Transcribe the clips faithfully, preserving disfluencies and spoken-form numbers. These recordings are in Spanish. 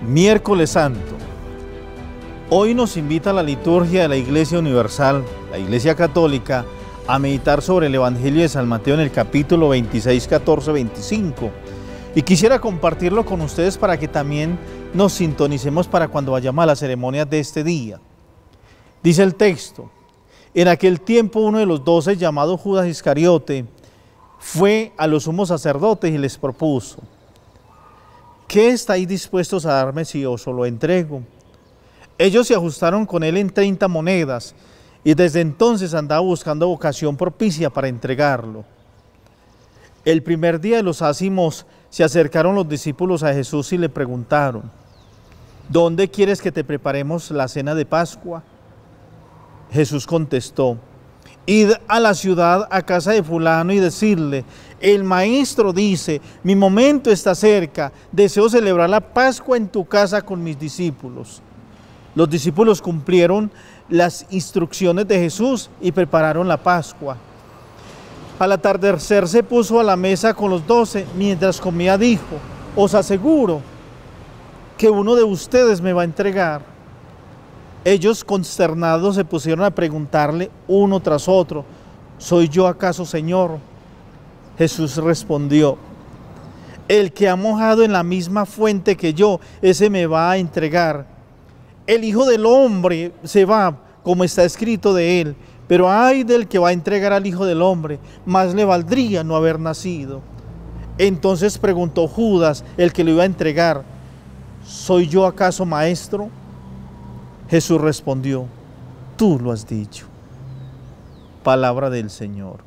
Miércoles Santo. Hoy nos invita la liturgia de la Iglesia Universal, la Iglesia Católica, a meditar sobre el Evangelio de San Mateo en el capítulo veintiséis, catorce, veinticinco. Y quisiera compartirlo con ustedes para que también nos sintonicemos para cuando vayamos a las ceremonias de este día. Dice el texto: en aquel tiempo uno de los doce, llamado Judas Iscariote, fue a los sumos sacerdotes y les propuso: ¿qué estáis dispuestos a darme si os lo entrego? Ellos se ajustaron con él en treinta monedas, y desde entonces andaba buscando ocasión propicia para entregarlo. El primer día de los ácimos se acercaron los discípulos a Jesús y le preguntaron: ¿dónde quieres que te preparemos la cena de Pascua? Jesús contestó: id a la ciudad, a casa de fulano, y decirle: el maestro dice, mi momento está cerca, deseo celebrar la Pascua en tu casa con mis discípulos. Los discípulos cumplieron las instrucciones de Jesús y prepararon la Pascua. Al atardecer se puso a la mesa con los doce. Mientras comía dijo: os aseguro que uno de ustedes me va a entregar. Ellos, consternados, se pusieron a preguntarle uno tras otro: ¿soy yo acaso, Señor? Jesús respondió: el que ha mojado en la misma fuente que yo, ese me va a entregar. El Hijo del Hombre se va, como está escrito de él, pero ay del que va a entregar al Hijo del Hombre, más le valdría no haber nacido. Entonces preguntó Judas, el que lo iba a entregar: ¿soy yo acaso, maestro? Jesús respondió: tú lo has dicho. Palabra del Señor.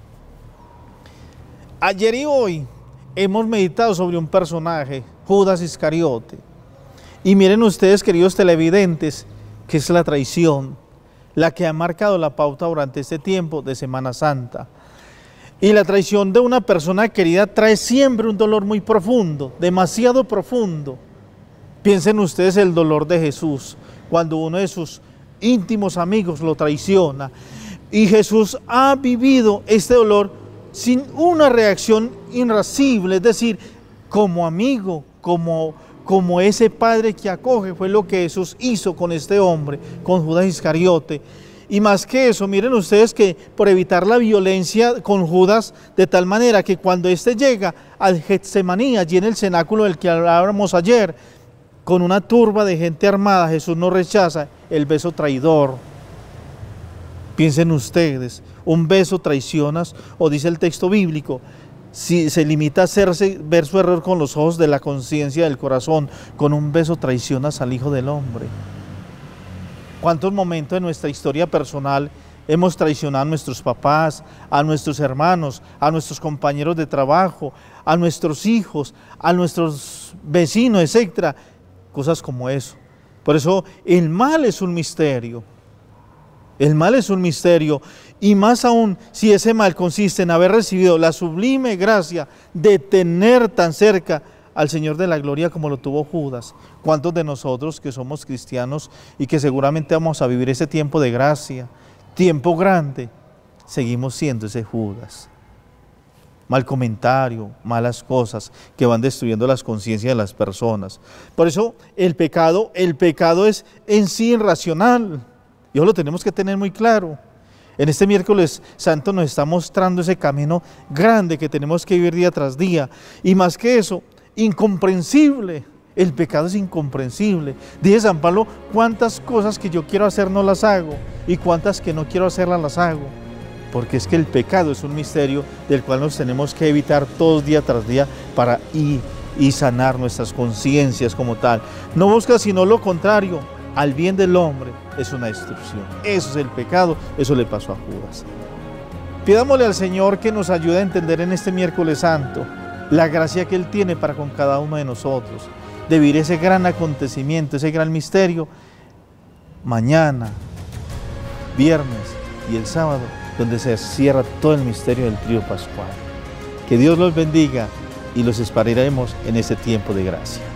Ayer y hoy hemos meditado sobre un personaje, Judas Iscariote. Y miren ustedes, queridos televidentes, que es la traición, la que ha marcado la pauta durante este tiempo de Semana Santa. Y la traición de una persona querida trae siempre un dolor muy profundo, demasiado profundo. Piensen ustedes el dolor de Jesús, cuando uno de sus íntimos amigos lo traiciona. Y Jesús ha vivido este dolor sin una reacción irascible, es decir, como amigo, como, como ese padre que acoge. Fue lo que Jesús hizo con este hombre, con Judas Iscariote. Y más que eso, miren ustedes que por evitar la violencia con Judas, de tal manera que cuando éste llega al Getsemaní, allí en el cenáculo del que hablábamos ayer, con una turba de gente armada, Jesús no rechaza el beso traidor. Piensen ustedes, un beso traicionas, o dice el texto bíblico, si se limita a hacerse ver su error con los ojos de la conciencia del corazón, con un beso traicionas al Hijo del Hombre. ¿Cuántos momentos de nuestra historia personal hemos traicionado a nuestros papás, a nuestros hermanos, a nuestros compañeros de trabajo, a nuestros hijos, a nuestros vecinos, etcétera? Cosas como eso. Por eso el mal es un misterio. El mal es un misterio, y más aún si ese mal consiste en haber recibido la sublime gracia de tener tan cerca al Señor de la gloria como lo tuvo Judas. ¿Cuántos de nosotros que somos cristianos y que seguramente vamos a vivir ese tiempo de gracia, tiempo grande, seguimos siendo ese Judas? Mal comentario, malas cosas que van destruyendo las conciencias de las personas. Por eso el pecado, el pecado es en sí irracional. Y eso lo tenemos que tener muy claro. En este miércoles santo nos está mostrando ese camino grande que tenemos que vivir día tras día. Y más que eso, incomprensible. El pecado es incomprensible. Dice San Pablo: cuántas cosas que yo quiero hacer no las hago, y cuántas que no quiero hacerlas las hago. Porque es que el pecado es un misterio del cual nos tenemos que evitar todos día tras día para ir y sanar nuestras conciencias como tal. No busca sino lo contrario, al bien del hombre es una destrucción. Eso es el pecado, eso le pasó a Judas. Pidámosle al Señor que nos ayude a entender en este miércoles santo la gracia que Él tiene para con cada uno de nosotros, de vivir ese gran acontecimiento, ese gran misterio, mañana, viernes y el sábado, donde se cierra todo el misterio del trío pascual. Que Dios los bendiga y los esperaremos en ese tiempo de gracia.